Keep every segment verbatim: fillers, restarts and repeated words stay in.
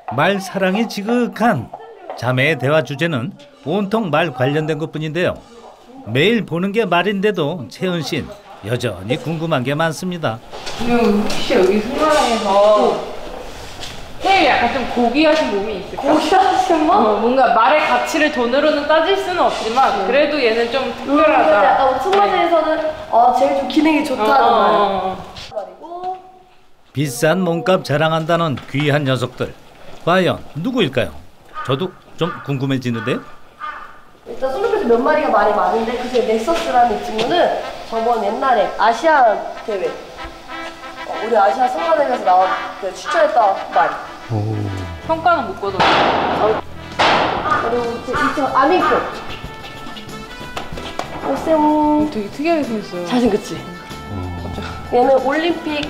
말 사랑이 지극한 자매의 대화 주제는 온통 말 관련된 것뿐인데요. 매일 보는 게 말인데도 채은 씨는 여전히 궁금한 게 많습니다. 그럼 혹시 여기 승마장에서 제일 약간 좀 고귀하신 몸이 있을까? 고귀하신 몸? 어, 뭔가 말의 가치를 돈으로는 따질 수는 없지만 음. 그래도 얘는 좀 특별하다. 음, 약간 승마장에서는 네. 어, 제일 좀 기능이 좋다는 어, 말. 그리고 비싼 몸값 자랑한다는 귀한 녀석들. 과연 누구일까요? 저도 좀 궁금해지는데요. 일단 솔로패스 몇 마리가 말이 많은데 그중에 넥서스라는 이 친구는 저번 옛날에 아시안 대회 어, 우리 아시아 승마대회에서 나온 그 추천했던 말. 오. 평가는 못 거둬. 그리고 이 친구 아밍코. 오세모. 되게 특이하게 생겼어요. 잘생겼지? 얘는 올림픽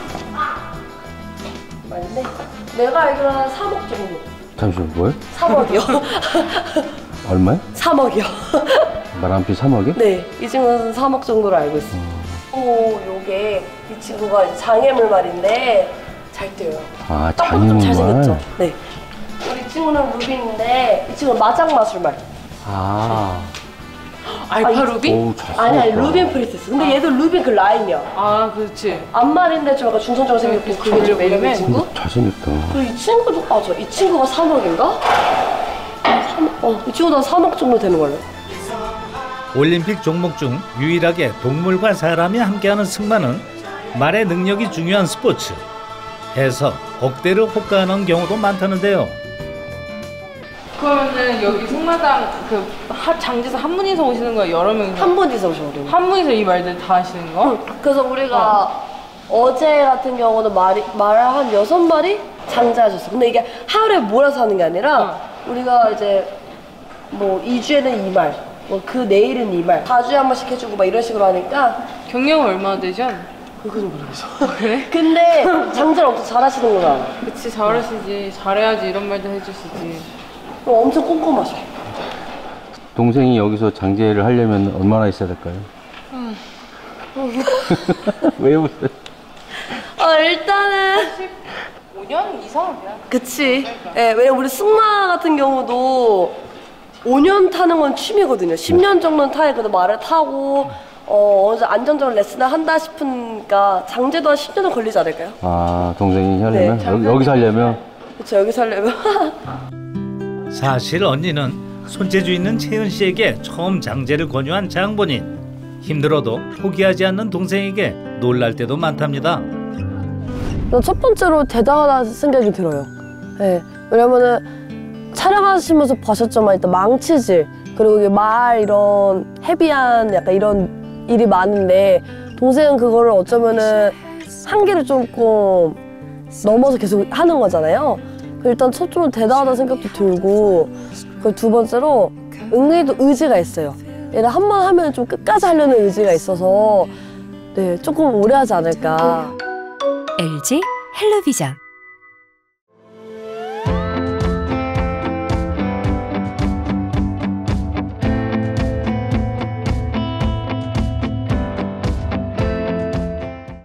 말인데 내가 알기로는 삼억 정도. 잠시만, 뭐요? 삼억이요. 얼마요? 삼억이요. 말 한 피 삼억이요? 네, 이 친구는 삼억 정도로 알고 있어요. 음. 오, 요게 이 친구가 이제 장애물 말인데 잘 뛰어요. 아, 장애물 잘생겼죠? 네. 우리 친구는 루빈인데 이 친구는 마장 마술말. 아. 알파 아, 루빈? 오, 아니 아니 루빈 프린세스. 근데 얘도 루빈 그 라인이야. 아, 그렇지. 앞말인데 좀 약간 중성적으로 생겼고 그게 좀 매력인 친구. 잘생겼다. 그리고 이 친구도 아 저 이 친구가 삼억인가? 삼억. 어, 이 친구도 한 삼억 정도 되는 걸로. 올림픽 종목 중 유일하게 동물과 사람이 함께하는 승마는 말의 능력이 중요한 스포츠. 해서 억대를 호가하는 경우도 많다는데요. 그러면은 여기 승마장 그 하, 장지에서 한 분이서 오시는 거예요? 여러 명이서? 한 분이서 오셔요. 한 분이서 이 말들 다 하시는 거? 응. 그래서 우리가 어. 어제 같은 경우는 말이 말을 한 여섯 마리 장제하셨어. 근데 이게 하루에 몰아서 하는 게 아니라 어. 우리가 이제 뭐 이 주에는 이 말, 뭐 그 내일은 이 말, 사 주에 한 번씩 해주고 막 이런 식으로 하니까. 경력은 얼마나 되죠? 그건 모르겠어. 그래? 근데 장제를 엄청 잘하시는구나. 그치, 잘하시지. 잘해야지 이런 말도 해주시지. 엄청 꼼꼼하셔. 동생이 여기서 장제를 하려면 얼마나 있어야 될까요? 음. 왜 웃어요? 어, 일단은 오 년 이상은 돼야 돼. 그치. 예, 네, 왜냐면 우리 승마 같은 경우도 오 년 타는 건 취미거든요. 십 년 정도는 타야 그래도 말을 타고 어, 어느 정도 안정적으로 레슨을 한다 싶으니까 장제도 한 십 년은 걸리지 않을까요? 아, 동생이 하려면? 네, 여기, 여기서 하려면? 그쵸, 여기서 하려면. 사실 언니는 손재주 있는 채은 씨에게 처음 장제를 권유한 장본인. 힘들어도 포기하지 않는 동생에게 놀랄 때도 많답니다. 첫 번째로 대단하다는 생각이 들어요. 네, 왜냐면은 촬영하시면서 보셨지만 일단 망치질 그리고 말 이런 헤비한 약간 이런 일이 많은데 동생은 그거를 어쩌면은 한계를 조금 넘어서 계속 하는 거잖아요. 일단 첫 쪽으로 대단하다는 생각도 들고 그리고 두 번째로 은근히도 의지가 있어요. 얘를 한 번 하면 좀 끝까지 하려는 의지가 있어서 네, 조금 오래 하지 않을까. 엘지 헬로비전